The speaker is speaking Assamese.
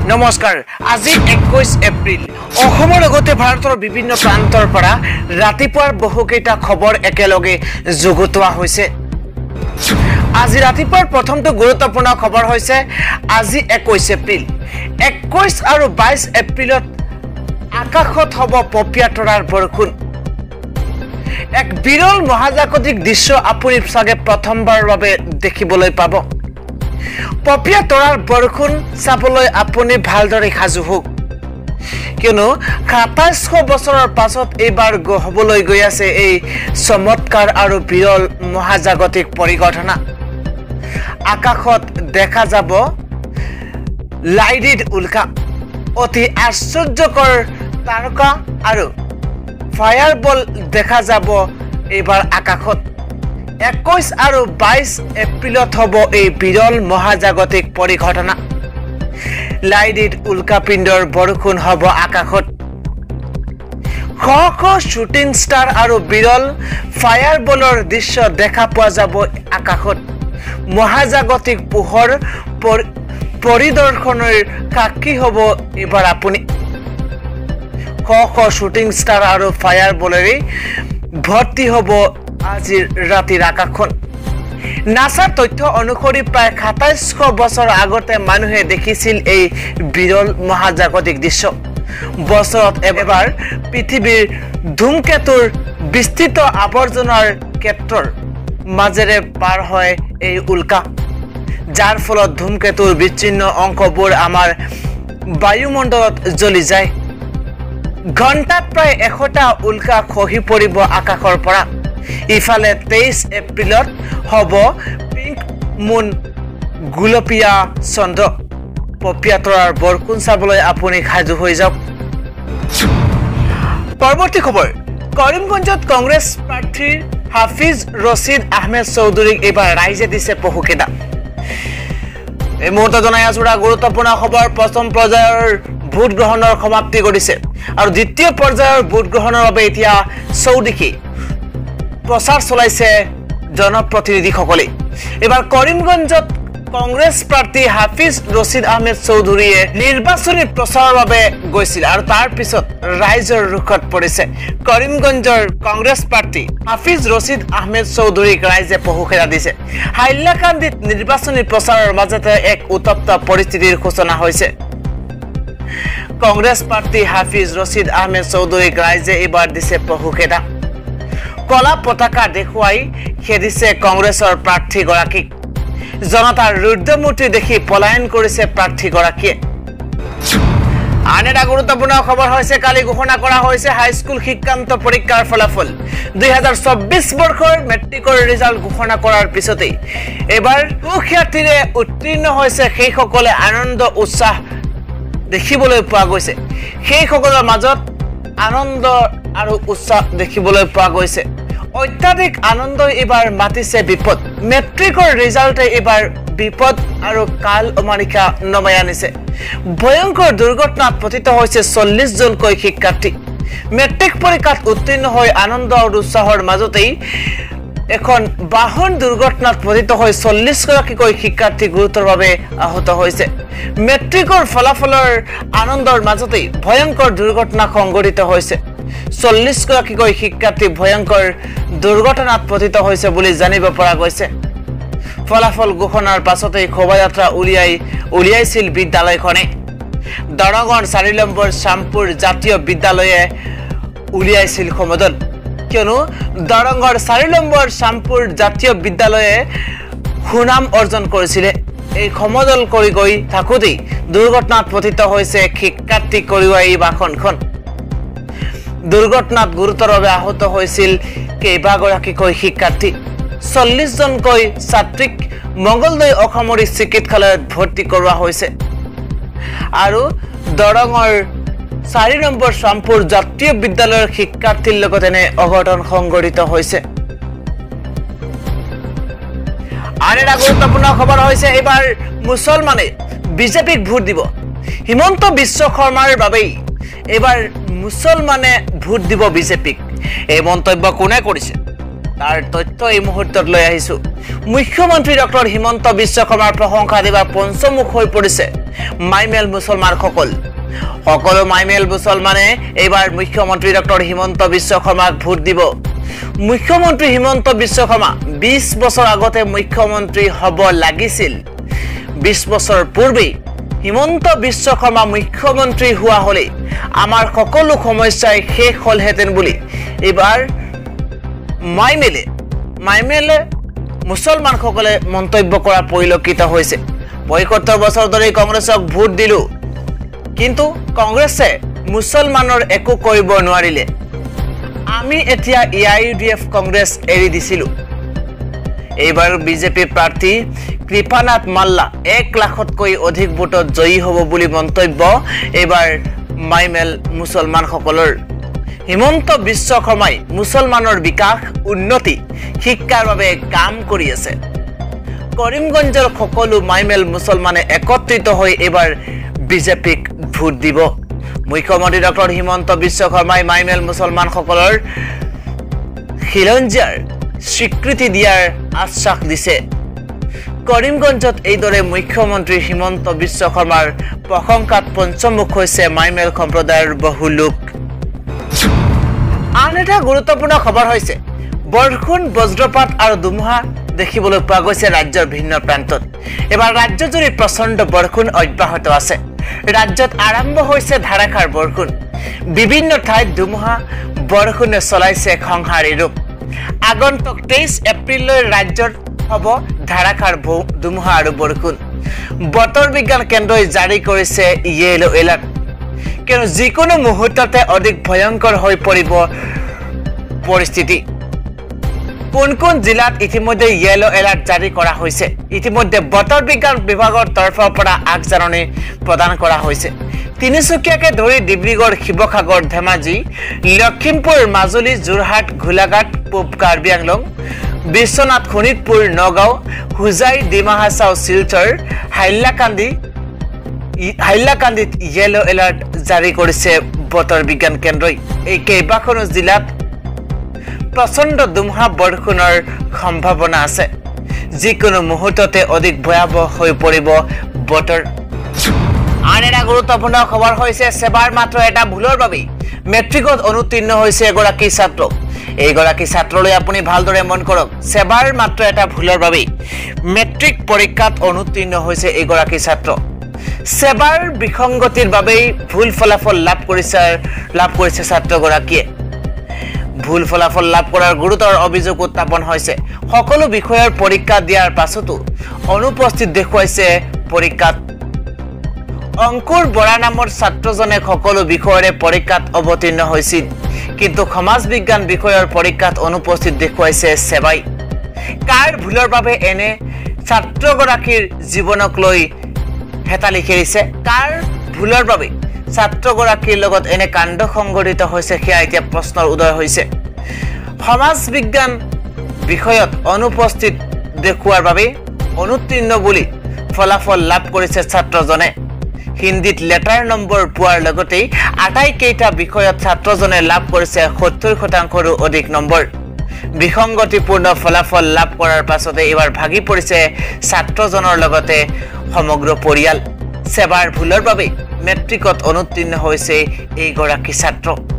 নমস্কাৰ আজি 21 এপ্ৰিল অসমৰ লগতে ভাৰতৰ বিভিন্ন প্ৰান্তৰ পৰা ৰাতিপুৱাৰ বহুকেইটা খবৰ একেলগে যুগুতোৱা হৈছে আজি ৰাতিপুৱাৰ প্ৰথমটো গুৰুত্বপূৰ্ণ খবৰ হৈছে আজি 21 এপ্ৰিল 21 আৰু 22 এপ্ৰিলত আকাশত হ'ব পপিয়া তৰাৰ বৰষুণ এক বিৰল মহাজাগতিক দৃশ্য আপুনি চাগে প্ৰথমবাৰৰ বাবে দেখিবলৈ পাব পপিয়া তৰাৰ বৰষুণ চাবলৈ আপুনি ভালদৰে সাজু হোক কিয়নো ২৭০০ বছৰৰ পাছত এইবাৰ হ'বলৈ গৈ আছে এই চমৎকাৰ আৰু বিৰল মহাজাগতিক পৰিঘটনা আকাশত দেখা যাব লাইডিড উল্কা অতি আশ্চৰ্যকৰ তাৰকা আৰু ফায়াৰবল দেখা যাব এইবাৰ আকাশত 21 আৰু 22 এপ্ৰিলত হ'ব এই বিৰল মহাজাগতিক পৰিঘটনা লাইডিড উল্কাপিণ্ডৰ বৰষুণ হ'ব আকাশত শ শুটিং ষ্টাৰ আৰু বিৰল ফায়াৰবলৰ দৃশ্য দেখা পোৱা যাব আকাশত মহাজাগতিক পোহৰ পৰিদৰ্শনৰ সাক্ষী হ'ব এবাৰ আপুনি শ শুটিং ষ্টাৰ আৰু ফায়াৰবলেৰে ভৰ্তি হ'ব আজিৰ ৰাতিৰ আকাশখন নাসাৰ তথ্য অনুসৰি প্ৰায় ২৭০০ বছৰ আগতে মানুহে দেখিছিল এই বিৰল মহাজাগতিক দৃশ্য বছৰত এবাৰ পৃথিৱীৰ ধূমকেতুৰ বিস্তৃত আৱৰ্জনাৰ ক্ষেত্ৰৰ মাজেৰে পাৰ হয় এই উল্কা যাৰ ফলত ধূমকেতুৰ বিচ্ছিন্ন অংশবোৰ আমাৰ বায়ুমণ্ডলত জ্বলি যায় ঘণ্টাত প্ৰায় ১০০টা উল্কা খহি পৰিব আকাশৰ পৰা ইফালে ২৩ এপ্ৰিলত হ'ব পিংক মুন গুলপীয়া চন্দ্ৰ পপিয়া তৰাৰ বৰষুণ চাবলৈ আপুনি সাজু হৈ যাওক পৰৱৰ্তী খবৰ কৰিমগঞ্জত কংগ্ৰেছ প্ৰাৰ্থী হাফিজ ৰছিদ আহমেদ চৌধুৰীক এইবাৰ ৰাইজে দিছে পহুকেইটা এই মুহূৰ্তত জনাই আছো গুৰুত্বপূৰ্ণ খবৰ প্ৰথম পৰ্যায়ৰ ভোট গ্ৰহণৰ সমাপ্তি কৰিছে আৰু দ্বিতীয় পৰ্যায়ৰ ভোট গ্ৰহণৰ বাবে এতিয়া চৌদিশে প্ৰচাৰ চলাইছে জনপ্ৰতিনিধিসকলে এবাৰ কৰিমগঞ্জত কংগ্ৰেছ প্ৰাৰ্থী হাফিজ ৰছিদ আহমেদ চৌধুৰীয়ে নিৰ্বাচনী প্ৰচাৰৰ বাবে গৈছিল আৰু তাৰ পিছত ৰাইজৰ ৰুখত পৰিছে কৰিমগঞ্জৰ কংগ্ৰেছ প্ৰাৰ্থী হাফিজ ৰছিদ আহমেদ চৌধুৰীক ৰাইজে পহুখেৰা দিছে হাইলাকান্দিত নিৰ্বাচনী প্ৰচাৰৰ মাজতে এক উত্তপ্ত পৰিস্থিতিৰ সূচনা হৈছে কংগ্ৰেছ প্ৰাৰ্থী হাফিজ ৰছিদ আহমেদ চৌধুৰীক ৰাইজে এইবাৰ দিছে পহুখেৰা কলা পতাকা দেখুৱাই খেদিছে কংগ্ৰেছৰ প্ৰাৰ্থীগৰাকীক জনতাৰ ৰুদ্ৰমূৰ্তি দেখি পলায়ন কৰিছে প্ৰাৰ্থীগৰাকীয়ে আন এটা গুৰুত্বপূৰ্ণ খবৰ হৈছে কালি ঘোষণা কৰা হৈছে হাইস্কুল শিক্ষান্ত পৰীক্ষাৰ ফলাফল ২০২৪ বৰ্ষৰ মেট্ৰিকৰ ৰিজাল্ট ঘোষণা কৰাৰ পিছতেই এবাৰ সুখ্যাতিৰে উত্তীৰ্ণ হৈছে সেইসকলে আনন্দ উৎসাহ দেখিবলৈ পোৱা গৈছে সেইসকলৰ মাজত আনন্দ আৰু উৎসাহ দেখিবলৈ পোৱা গৈছে অত্যাধিক আনন্দ এবাৰ মাতিছে বিপদ মেট্ৰিকৰ ৰিজাল্টে এবাৰ বিপদ আৰু কাল অমানিশা নমাই আনিছে ভয়ংকৰ দুৰ্ঘটনাত পতিত হৈছে ৪০ জনকৈ শিক্ষাৰ্থী মেট্ৰিক পৰীক্ষাত উত্তীৰ্ণ হৈ আনন্দ আৰু উৎসাহৰ মাজতেই এখন বাহন দুৰ্ঘটনাত পতিত হৈ ৪০ গৰাকীকৈ শিক্ষাৰ্থী গুৰুতৰভাৱে আহত হৈছে মেট্ৰিকৰ ফলাফলৰ আনন্দৰ মাজতেই ভয়ংকৰ দুৰ্ঘটনা সংঘটিত হৈছে ৪০ গৰাকীকৈ শিক্ষাৰ্থী ভয়ংকৰ দুৰ্ঘটনাত পতিত হৈছে বুলি জানিব পৰা গৈছে ফলাফল ঘোষণাৰ পাছতেই শোভাযাত্ৰা উলিয়াইছিল বিদ্যালয়খনে দৰঙৰ ৪ নম্বৰ শ্যামপুৰ জাতীয় বিদ্যালয়ে উলিয়াইছিল সমদল কিয়নো দৰঙৰ ৪ নম্বৰ শ্যামপুৰ জাতীয় বিদ্যালয়ে সুনাম অৰ্জন কৰিছিলে এই সমদল কৰি গৈ থাকোঁতেই দুৰ্ঘটনাত পতিত হৈছে শিক্ষাৰ্থী কঢ়িওৱা এই বাহনখন দুৰ্ঘটনাত গুৰুতৰভাৱে আহত হৈছিল কেইবাগৰাকীকৈ শিক্ষাৰ্থী ৪০ জনকৈ ছাত্ৰীক মংগলদৈ অসামৰিক চিকিৎসালয়ত ভৰ্তি কৰোৱা হৈছে আৰু দৰঙৰ ৪ নম্বৰ শ্যামপুৰ জাতীয় বিদ্যালয়ৰ শিক্ষাৰ্থীৰ লগত এনে অঘটন সংঘটিত হৈছে আন এটা গুৰুত্বপূৰ্ণ খবৰ হৈছে এইবাৰ মুছলমানে বিজেপিক ভোট দিব হিমন্ত বিশ্ব শৰ্মাৰ বাবেই এইবাৰ মুছলমানে ভোট দিব বিজেপিক এই মন্তব্য কোনে কৰিছে তাৰ তথ্য এই মুহূৰ্তত লৈ আহিছো মুখ্যমন্ত্ৰী ডক্টৰ হিমন্ত বিশ্ব শৰ্মাৰ প্ৰশংসা দিবা পঞ্চমুখ হৈ পৰিছে মাইমেল মুছলমানসকল সকলো মাইমেল মুছলমানে এইবাৰ মুখ্যমন্ত্ৰী ডক্টৰ হিমন্ত বিশ্ব শৰ্মাক ভোট দিব মুখ্যমন্ত্ৰী হিমন্ত বিশ্ব শৰ্মা 20 বছৰ আগতে মুখ্যমন্ত্ৰী হ'ব লাগিছিল 20 বছৰ পূৰ্বে হিমন্ত বিশ্ব শৰ্মা মুখ্যমন্ত্ৰী হোৱা হলে আমাৰ সকলো সমস্যাই শেষ হলহেতেন বুলি এবাৰ মাইমেলে মুছলমানসকলে মন্তব্য কৰা পৰিলক্ষিত হৈছে ৭৫ বছৰ ধৰি কংগ্ৰেছক ভোট দিলো কিন্তু কংগ্ৰেছে মুছলমানৰ একো কৰিব নোৱাৰিলে আমি এতিয়া ইউডিএফ কংগ্ৰেছ এৰি দিছিলো এইবাৰ বিজেপি প্ৰাৰ্থী কৃপানাথ মাল্লা 1 লাখতকৈ অধিক ভোটত জয়ী হ'ব বুলি মন্তব্য এইবাৰ মাইমেল মুছলমানসকলৰ হিমন্ত বিশ্ব শৰ্মাই মুছলমানৰ বিকাশ উন্নতি শিক্ষাৰ বাবে কাম কৰি আছে কৰিমগঞ্জৰ সকলো মাইমেল মুছলমানে একত্ৰিত হৈ এবাৰ বিজেপিক ভোট দিব মুখ্যমন্ত্ৰী ডক্টৰ হিমন্ত বিশ্ব শৰ্মাই মাইমেল মুছলমানসকলৰ খিলঞ্জিয়াৰ স্বীকৃতি দিয়াৰ আশ্বাস দিছে কৰিমগঞ্জত এইদৰে মুখ্যমন্ত্ৰী হিমন্ত বিশ্ব শৰ্মাৰ প্ৰশংসাত পঞ্চমুখ হৈছে মাইমেল সম্প্ৰদায়ৰ বহু লোক আন এটা গুৰুত্বপূৰ্ণ খবৰ হৈছে বৰষুণ বজ্ৰপাত আৰু ধুমুহা দেখিবলৈ পোৱা গৈছে ৰাজ্যৰ ভিন্ন প্ৰান্তত এবাৰ ৰাজ্যজুৰি প্ৰচণ্ড বৰষুণ অব্যাহত আছে ৰাজ্যত আৰম্ভ হৈছে ধাৰাসাৰ বৰষুণ বিভিন্ন ঠাইত ধুমুহা বৰষুণে চলাইছে সংহাৰী ৰূপ আগন্তুক 23 এপ্ৰিললৈ ৰাজ্যত হ'ব ধাৰাসাৰ ধুমুহা আৰু বৰষুণ বতৰ বিজ্ঞান কেন্দ্ৰই জাৰি কৰিছে ইয়েলো এলাৰ্ট কিয়নো যিকোনো মুহূৰ্ততে অধিক ভয়ংকৰ হৈ পৰিব পৰিস্থিতি কোন জিলাত ইতিমধ্যে ইয়েলো এলাৰ্ট জাৰি কৰা হৈছে ইতিমধ্যে বতৰ বিজ্ঞান বিভাগৰ তৰফৰ পৰা আগজাননী প্ৰদান কৰা হৈছে তিনিচুকীয়াকে ধৰি ডিব্ৰুগড় শিৱসাগৰ ধেমাজি লখিমপুৰ মাজুলী যোৰহাট গোলাঘাট পূব কাৰ্বি আংলং বিশ্বনাথ শোণিতপুৰ নগাঁও হুজাই ডিমা হাছাও শিলচৰ হাইলাকান্দিত ইয়েলো এলাৰ্ট জাৰি কৰিছে বতৰ বিজ্ঞান কেন্দ্ৰই এই কেইবাখনো জিলাত প্ৰচণ্ড ধুমুহা বৰষুণৰ সম্ভাৱনা আছে যিকোনো মুহূৰ্ততে অধিক ভয়াৱহ হৈ পৰিব বতৰ আন এটা গুৰুত্বপূৰ্ণ খবৰ হৈছে সেবাৰ মাত্ৰ এটা ভুলৰ বাবে মেট্ৰিকত অনুত্তীৰ্ণ হৈছে এগৰাকী ছাত্ৰ এইগৰাকী ছাত্ৰলৈ আপুনি ভালদৰে মন কৰক সেবাৰ মাত্ৰ এটা ভুলৰ বাবে মেট্ৰিক পৰীক্ষাত অনুত্তীৰ্ণ হৈছে এগৰাকী ছাত্ৰ সেবাৰ বিসংগতিৰ বাবে ভুল ফলাফল লাভ কৰিছে ছাত্ৰগৰাকীয়ে ভুল ফলাফল লাভ কৰাৰ গুৰুতৰ অভিযোগ উত্থাপন হৈছে সকলো বিষয়ৰ পৰীক্ষা দিয়াৰ পাছতো অনুপস্থিত দেখুৱাইছে পৰীক্ষাত অংকুৰ বৰা নামৰ ছাত্ৰজনে সকলো বিষয়ৰে পৰীক্ষাত অৱতীৰ্ণ হৈছিল কিন্তু সমাজ বিজ্ঞান বিষয়ৰ পৰীক্ষাত অনুপস্থিত দেখুৱাইছে সেবাই কাৰ ভুলৰ বাবে এনে ছাত্ৰগৰাকীৰ জীৱনক লৈ হেতালি খেলিছে কাৰ ভুলৰ বাবে ছাত্ৰগৰাকীৰ লগত এনে কাণ্ড সংঘটিত হৈছে সেয়া এতিয়া প্ৰশ্নৰ উদয় হৈছে সমাজ বিজ্ঞান বিষয়ত অনুপস্থিত দেখুৱাৰ বাবে অনুত্তীৰ্ণ বুলি ফলাফল লাভ কৰিছে ছাত্ৰজনে হিন্দীত লেটাৰ নম্বৰ পোৱাৰ লগতে আটাইকেইটা বিষয়ত ছাত্ৰজনে লাভ কৰিছে 70%ৰো অধিক নম্বৰ বিসংগতিপূৰ্ণ ফলাফল লাভ কৰাৰ পাছতে এবাৰ ভাগি পৰিছে ছাত্ৰজনৰ লগতে সমগ্ৰ পৰিয়াল সেবাৰ ভুলৰ বাবে মেট্ৰিকত অনুত্তীৰ্ণ হৈছে এইগৰাকী ছাত্ৰ